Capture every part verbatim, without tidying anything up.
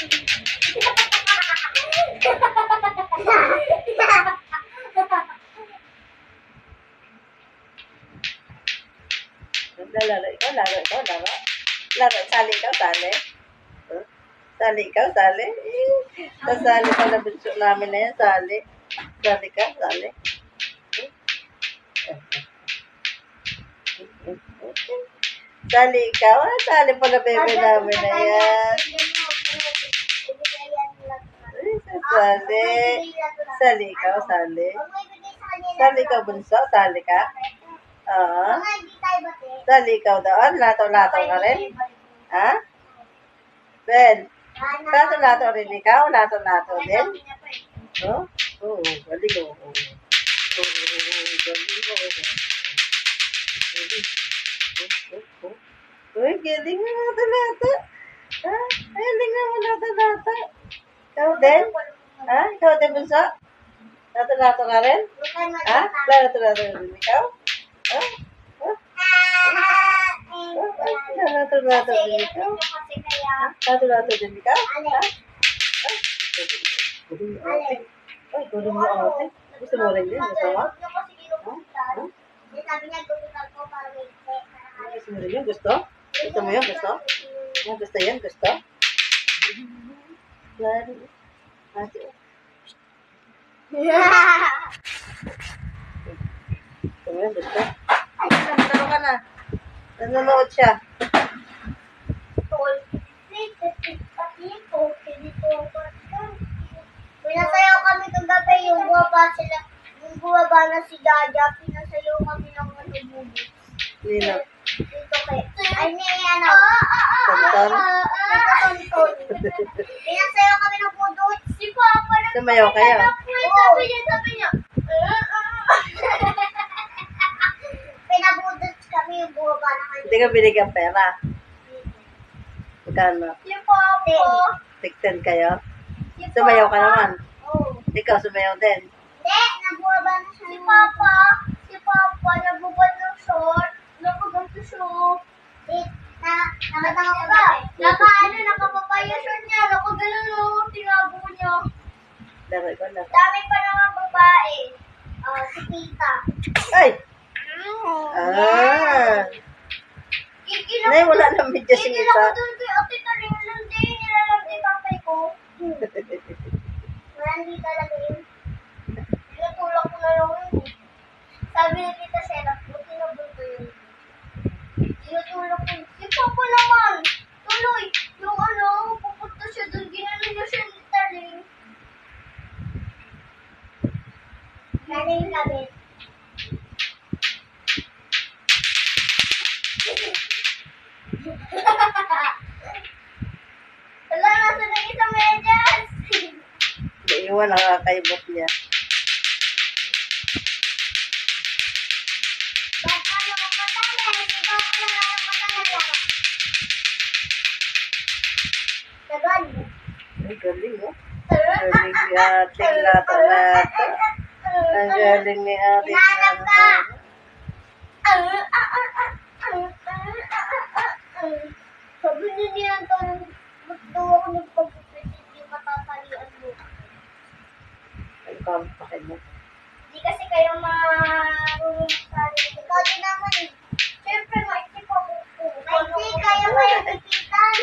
Laro ikaw, laro ikaw, laro. Laro, sali ikaw, sali. Huh? Sali ikaw, sali. Eh, sasali pala bunso namin na yan, sali. Sali ka, sali. Sali ikaw, ah, sali pala bebe namin na yan. Ay, sasali. Sali ikaw, sali. Sali ikaw, bunso, sali ka. Oo. Sali ikaw doon, lato-lato ka rin. Ha? Ben, lato-lato rin ikaw, lato-lato din. Oh? Oo, galing o. Oo, galing o. Uy, galing mo lato-lato. Ha? Galing mo lato-lato. Ikaw din? Ha? Ikaw din, bunso? Lato-lato ka rin? Ha? Lato-lato rin ikaw? Ha? Ha? Lato-lato din ikaw? Lato-lato din ikaw? Ha? Ay, gulong mo ate. Gusto mo rin din? Gusto mo? Ha? Sabi niya, gugutal ko para may Gusto mo rin yun? Gusto? Gusto mo yun? Gusto? Yan, gusto yan? Gusto? Lari. Ate. Gusto mo yun? Gusto? Ay, nagtaro ka na. Nanonood siya. Pinasayaw kami kagabi yung buwaba sila, yung buwaba na si Jaja, pinasayaw kami ng matububog. Nino. Dito kay, ay ni ano, Tonton. Dito Tonton. Pinasayaw kami ng pudot. Si Papa na Sumayaw kayo. sabi niya, sabi niya. Pinabudot kami yung buwaba na kayo. Hindi ka binigyan pera. Magkano? Si Papa. Tigtan kayo? Sumayaw ka naman. Oo. Ikaw sumayaw din. Hindi, nabuwaba na siya. Si Papa, si Papa, nabubad ng short. Nakagat sa short. Eh, na, nakatanga ko ba? Naka, ano, nakapapaya short niya. Nakagano, no, tinago niya. Laro ko na. Dami pa naman babae. Ah, si Tita. Ay! Ah! Nay, wala na medyo sing isa. Kailangan ko doon kay Ate Taring lang din. Nilalang din tatay ko. Hindi talaga yun. Tinutulak ko na lang yun. Sabi ni Tita Serap, buti na bunto yun. Tinutulak ko. Si Papa naman. Tuloy. Yung ano, pupunta siya doon. Ginano niya siya ni Taring. Taring kabit. Wala, nasa na isang medyas. Iwan ang kakaibot niya. Baka naman patala, hindi ba ako na lang patala? Tagal. Ay, galing oh. Galing ni ating lato-lato. Ang galing ni ating Hinahanap ka. lato-lato. Sabi niya niya, ba't daw ako nagpagpupit, hindi matatalian mo. Ay, kampakin mo. Hindi kasi kayo marunong magtali. Ikaw din naman eh. Siyempre, maikip ako. Maikip kayo kayo kikitan.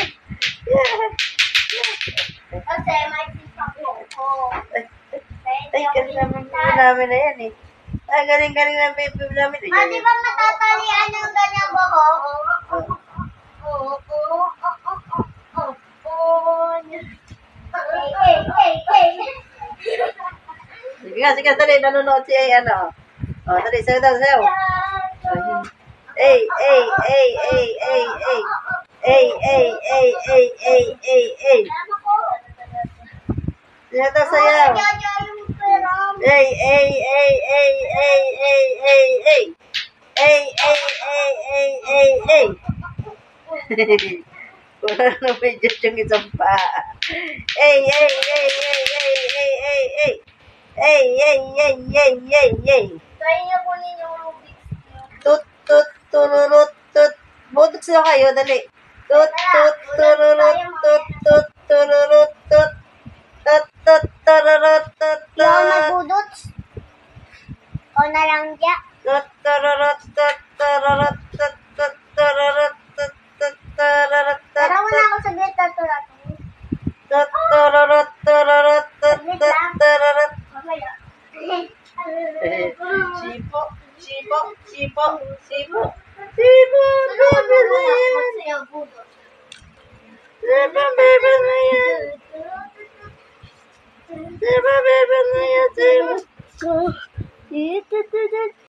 Kasi maikip ako. Ay, kasi naman baby namin na yan eh. Ay, galing-galing na baby namin. Ah, di ba matatalian ng ganyan ba ko? Oo, oo, oo, oo, oo. Hey, hey, hey, hey. Sige nga, sige, dali, nanonood si ay, ano. O, dali, sayo daw, sayo. Ay, ay, ay, ay, ay, ay. Ay, ay, ay, ay, ay, ay, ay. Sayo daw, sayo. Ay, ay, ay, ay, ay, ay, ay, ay. Ay, ay, ay, ay, ay, ay. Wala na may Diyos yung isang pa. Ay, ay, ay, ay, ay, ay, ay, ay. Ay, ay, ay, ay, ay, ay. Try niyo kunin yung Rubik's Cube. Tut, tut, tururut, tut. Butot sila kayo, dali. Tut, tut, tururut, tut, tut, tururut. Pero wala ako sa gate tatulat. Mamaya. Sipo, sipo, sipo, sipo, sipo, baby na yan. Magsayaw, budo. Sipo, baby na yan. Sipo, baby na yan. Sipo.